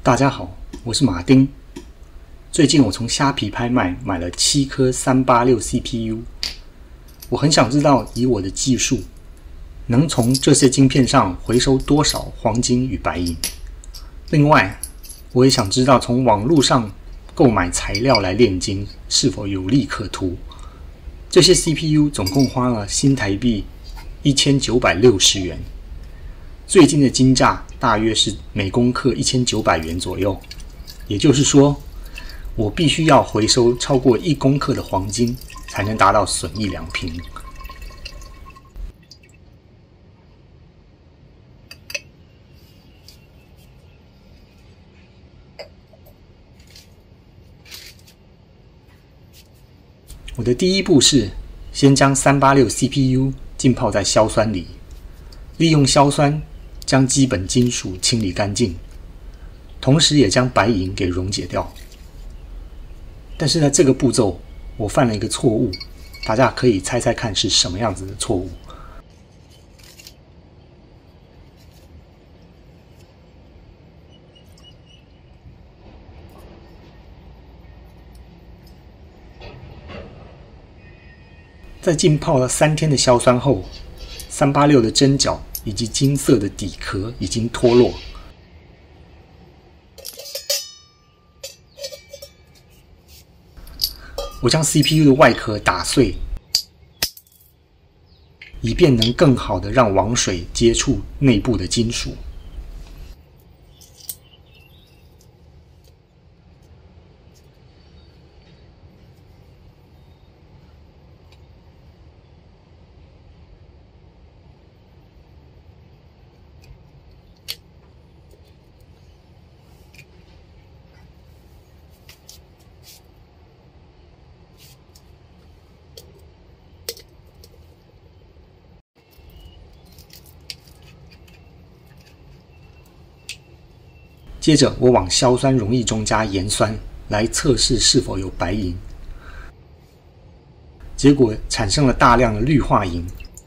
大家好，我是马丁。最近我从虾皮拍卖买了7颗386 CPU， 我很想知道以我的技术，能从这些晶片上回收多少黄金与白银。另外，我也想知道从网络上购买材料来炼金是否有利可图。这些 CPU 总共花了新台币1960元，最近的金价大约是每公克1900元左右，也就是说，我必须要回收超过1公克的黄金，才能达到损益两平。我的第一步是先将386 CPU 浸泡在硝酸里，利用硝酸将基本金属清理干净，同时也将白银给溶解掉。但是在这个步骤，我犯了一个错误，大家可以猜猜看是什么样子的错误。在浸泡了3天的硝酸后，386的针脚以及金色的底壳已经脱落。我将 CPU 的外壳打碎，以便能更好的让王水接触内部的金属。接着，我往硝酸溶液中加盐酸，来测试是否有白银。结果产生了大量的氯化银。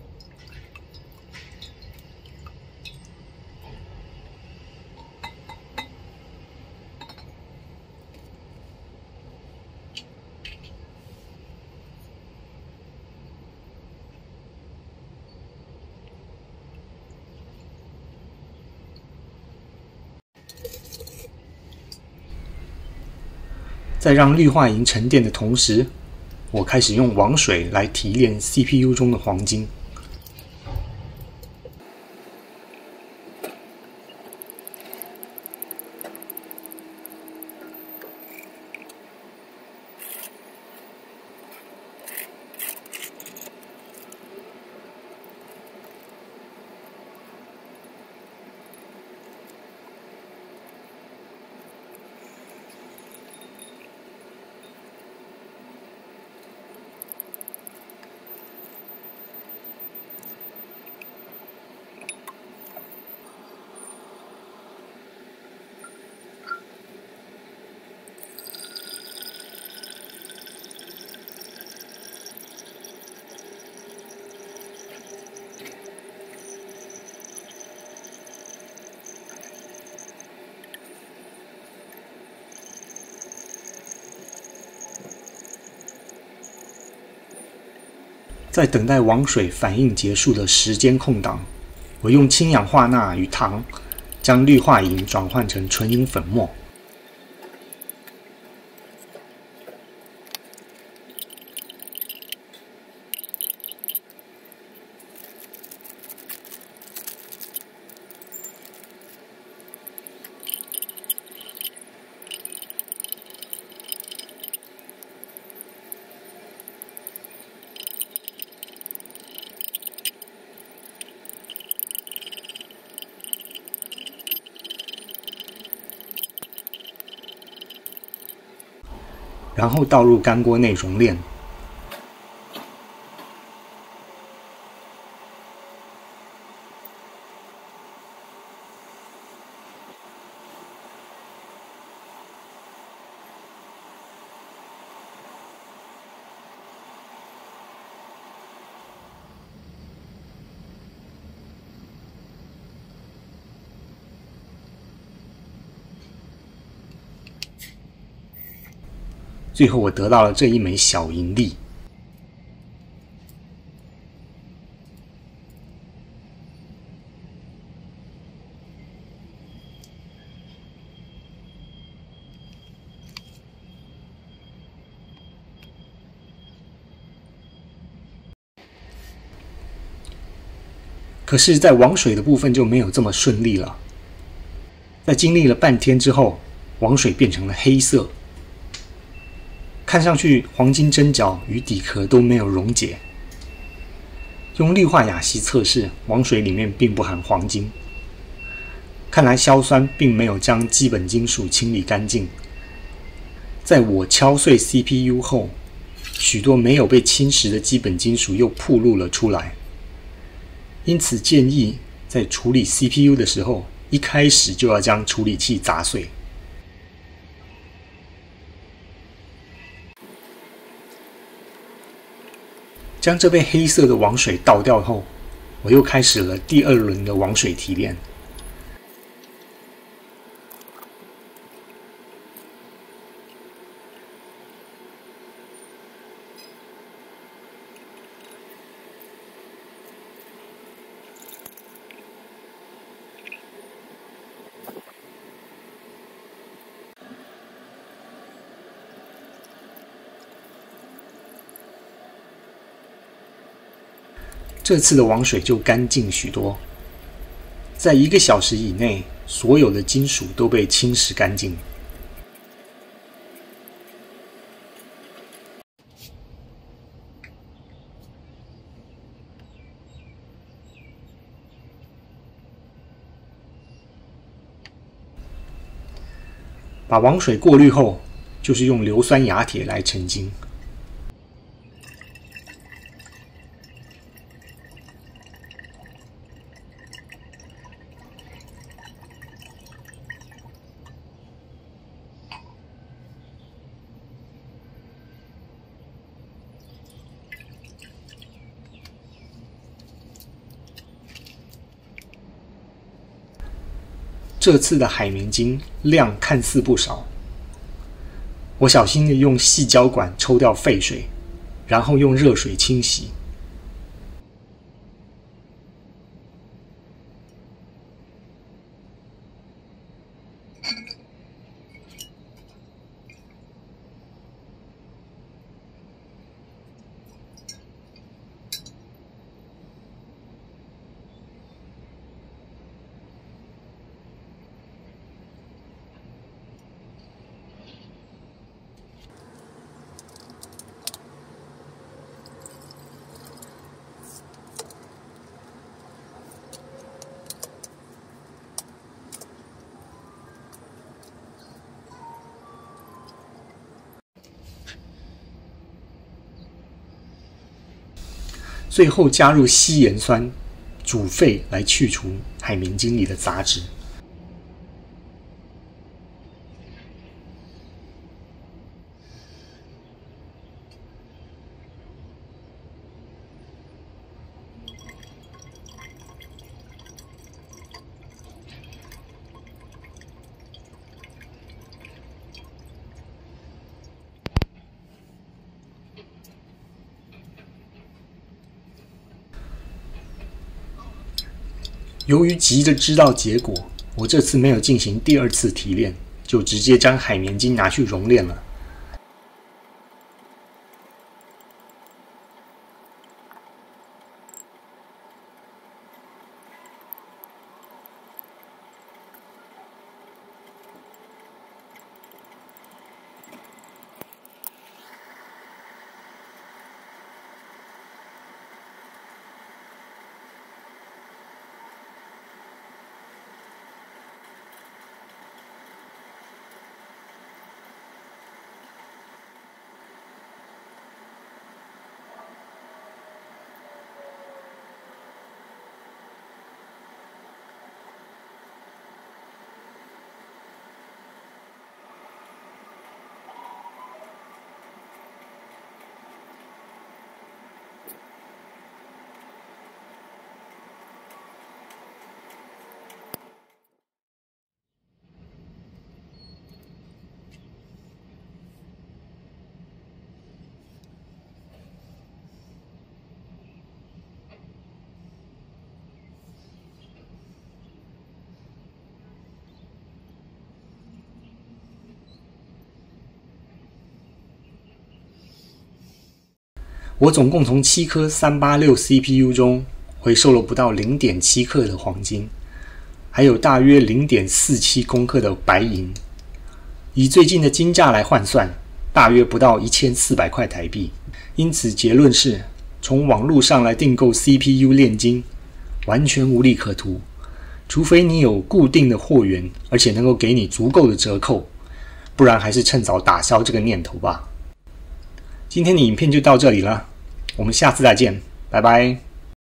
在让氯化银沉淀的同时，我开始用王水来提炼 CPU 中的黄金。在等待王水反应结束的时间空档，我用氢氧化钠与糖将氯化银转换成纯银粉末。然后倒入干锅内熔炼。 最后我得到了这一枚小盈利。可是，在王水的部分就没有这么顺利了。在经历了半天之后，王水变成了黑色，看上去黄金针脚与底壳都没有溶解。用氯化亚锡测试，王水里面并不含黄金。看来硝酸并没有将基本金属清理干净。在我敲碎 CPU 后，许多没有被侵蚀的基本金属又暴露了出来。因此建议在处理 CPU 的时候，一开始就要将处理器砸碎。将这杯黑色的王水倒掉后，我又开始了第二轮的王水提炼。这次的王水就干净许多，在1个小时以内，所有的金属都被侵蚀干净。把王水过滤后，就是用硫酸亚铁来成晶。这次的海绵晶量看似不少，我小心地用细胶管抽掉废水，然后用热水清洗。最后加入稀盐酸煮沸来去除海绵晶里的杂质。由于急着知道结果，我这次没有进行第二次提炼，就直接将海绵晶拿去熔炼了。 我总共从7颗386 CPU 中回收了不到 0.7 克的黄金，还有大约 0.47 公克的白银。以最近的金价来换算，大约不到1400块台币。因此结论是，从网络上来订购 CPU 炼金完全无利可图，除非你有固定的货源，而且能够给你足够的折扣，不然还是趁早打消这个念头吧。今天的影片就到这里了，我们下次再见，拜拜。